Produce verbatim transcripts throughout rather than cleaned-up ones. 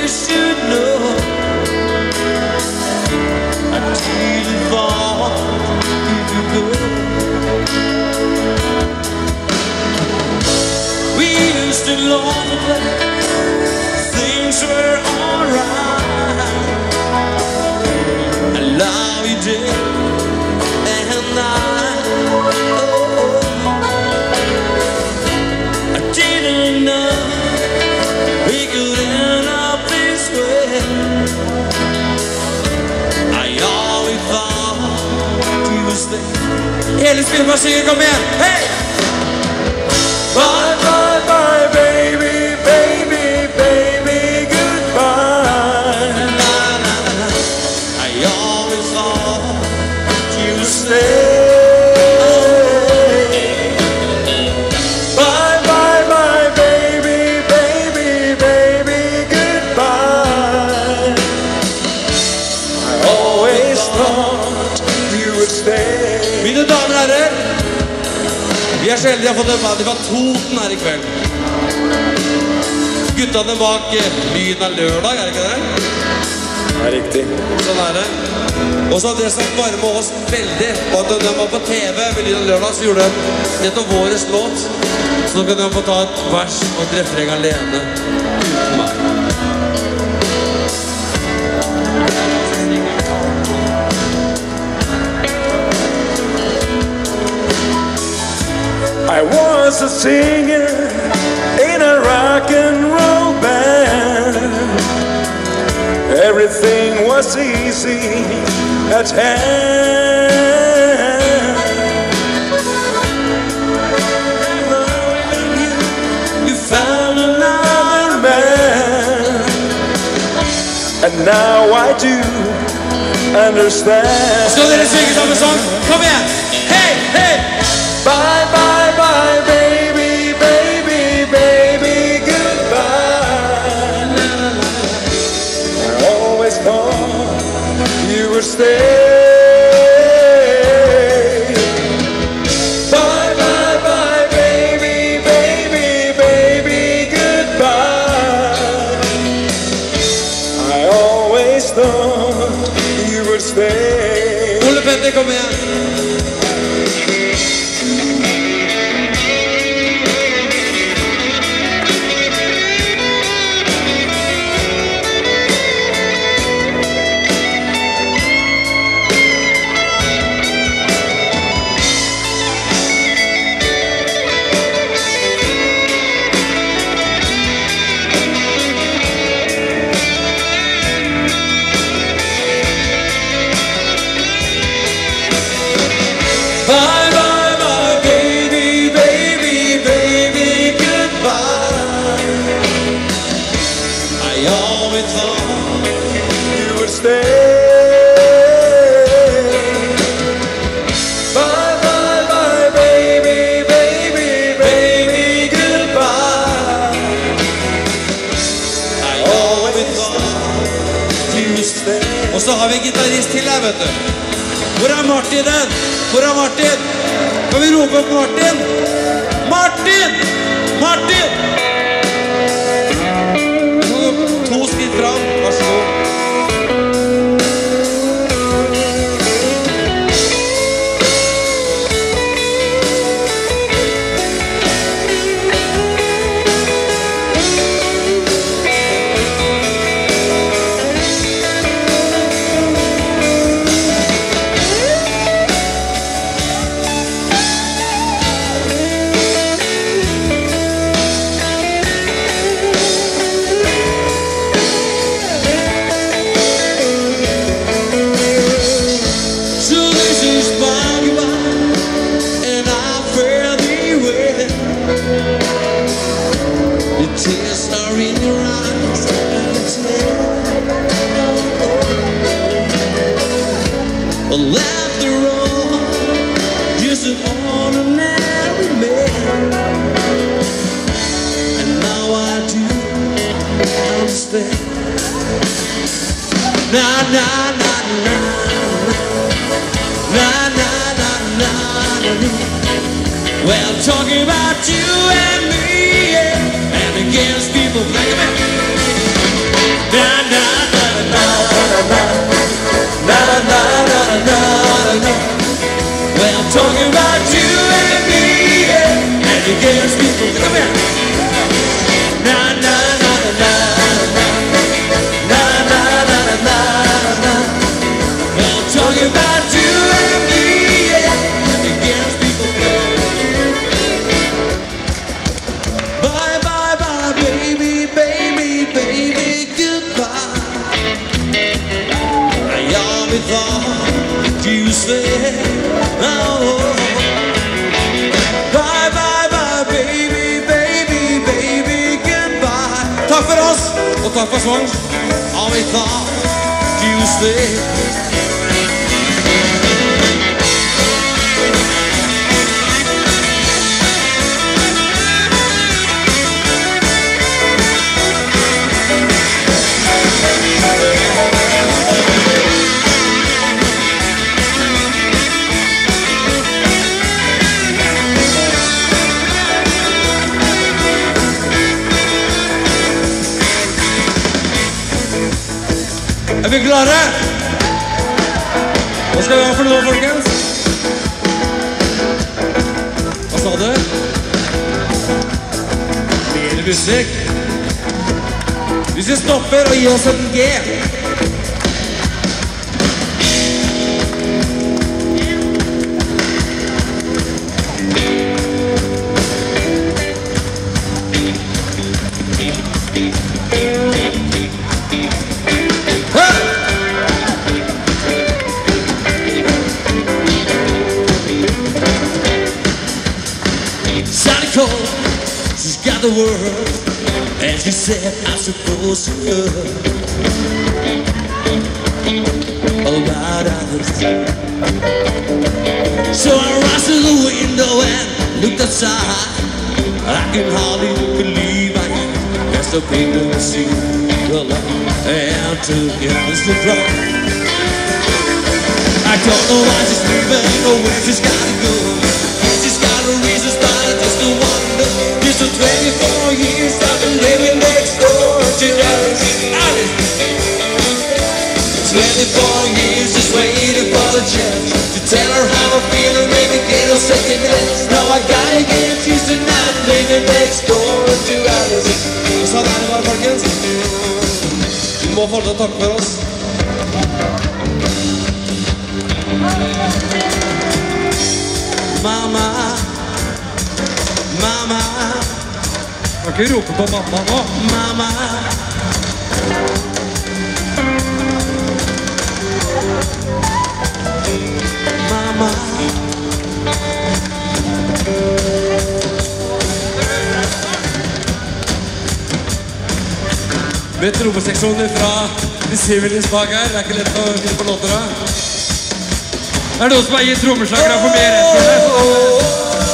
you should know I didn't fall if you could. We used to love to play, things were alright. I love you, dear, and I, oh, I didn't know we could end up this way. I always thought you would stay. Hele spillmaskinen, kom igjen! Hei! Bye, bye, bye, baby, baby, baby, goodbye. Na, na, na. I always thought you would stay. Bye, bye, bye, baby, baby, baby, goodbye. I always thought you would stay. Mine damer og herrer, vi er så heldige å få dømme at det var Toten her i kveld. Guttene bak Lyden av lørdag, er det ikke det? Det er riktig. Sånn er det. Og så hadde dere sagt bare med oss veldig, og at når de var på T V med Lyden av lørdag, så gjorde de nettopp våres låt. Så nå kan de få ta et vers og et refreng alene, uten meg. I was a singer in a rock and roll band. Everything was easy at hand. You found another man, and now I do understand. Skal dere synge samme sang? Kom igjen! Hei, hei! Bye, bye, bye, baby, baby, baby, goodbye. I always thought you would stay. Bye, bye, bye, baby, baby, baby, goodbye. I always thought you would stay. Ole Petter, kom igjen! Bye, bye, bye, baby, baby, baby, goodbye. I always thought You would stay. Bye, bye, bye, baby, baby, baby, goodbye. I always thought you would stay. Og så har vi en gitarist til her, vet du. Hvor er Martin den? Hvor er Martin? Kan vi rope opp Martin? Martin! Martin! To skritt fram, vær så god. Tears are in your eyes, I can tell. Well, after all, just an ordinary man. And now I do understand. Na na na na na na na na na. Well, talking about you and me, yeah. Against people, like a man. Oh. Bye, bye, bye, baby, baby, baby, goodbye. Takk for oss, og takk for sånn. I thought you stay. Er vi klare? Hva skal vi ha for noe, folkens? Hva sa du? Mer musikk. Hvis vi stopper og gir oss en G. She's got the world, and she said I'm supposed to love about others. So I rushed to the window and looked outside. I can hardly believe I am as the people see the light and together to cry. I don't know why she's leaving or where she's gotta go. She's got her reasons, but I just don't wonder. It's for twenty-four years I've been living next door to Alice. Alice. twenty-four years just waiting for the chance to tell her how I feel and maybe get her second glance. Now I gotta get used to not living next door to Alice. Sånn er det bare, folkens. Vi må få lov til å takke for oss. Mamma, mamma. Kan ikke rope på mamma nå. Mamma. Mamma. Med trommeseksjoner fra de sivilis bak her. Det er ikke lett å finne på låter da. Er det noen som har gitt trommeslagere for mye rett for det?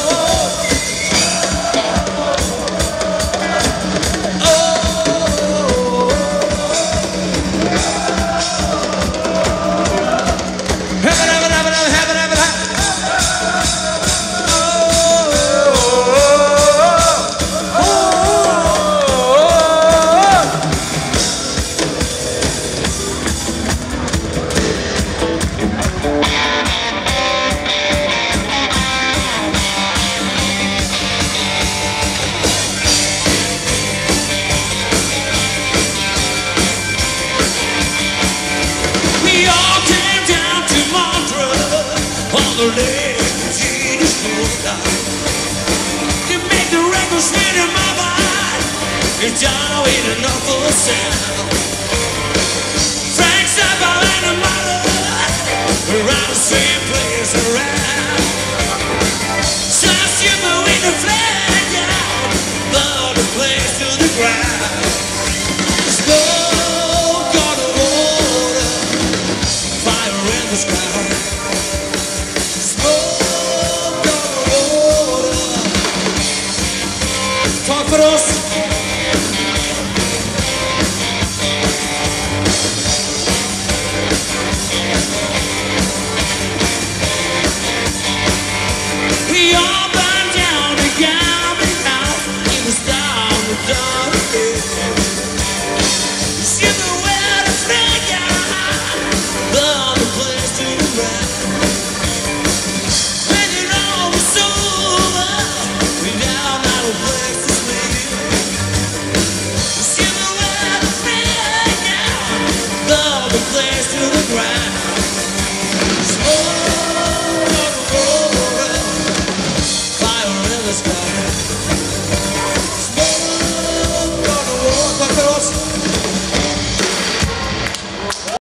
The legs in his shoulder. You make the record spin in my mind. It's down with an awful sound.